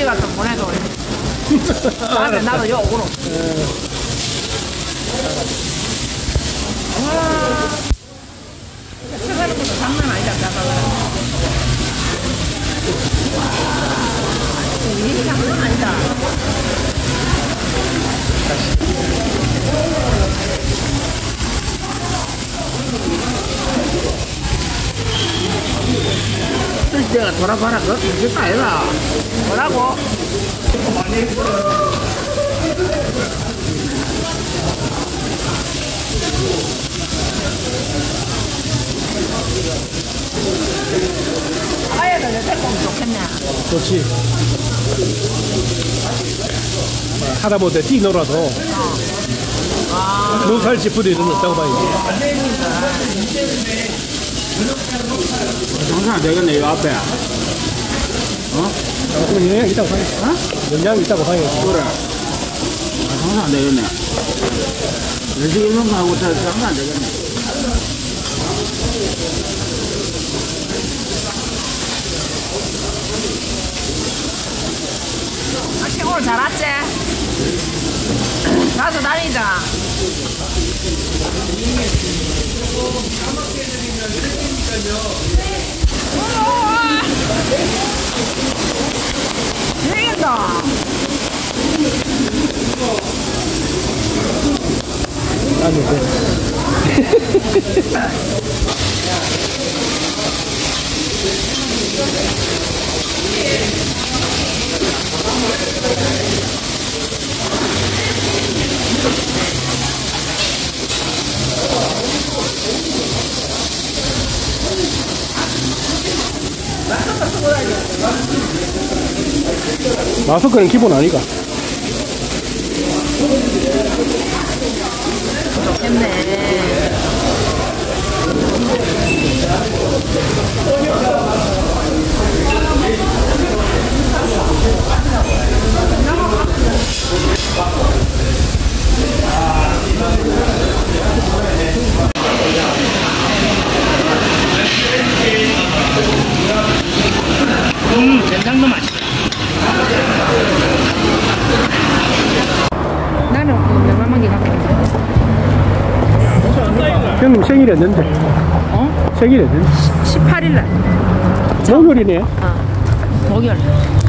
네가 좀 보내줘. 나도 욕으로. 와. 쳐가는 것도 장난 아니다, 나가라. 이게 장난 아니다. 내가 돌아봐라. 그거 그게 아니라. 뭐라고? 아예는 내 태국 좋겠네. 좋지. 하다 못해 뛰놀아도 농사를 뿌리는 없다고 봐야지. 장사 안 되겠네, 이 앞에. 영향 있다고 봐야지. 영향 있다고 봐야지. 그래. 장사 안 되겠네. 열심히 있는 거 하고 장사 안 되겠네. 시골 잘 왔지? 나도 다니자. 되겠다. 안 돼. 마스크는 기본 아니가? 좋겠네. 된장도 맛있어. 나는 얼마만 개 갖고 있는데? 형님 생일 했는데. 어? 생일 했는데. 18일 날. 목요일이네. 목요일.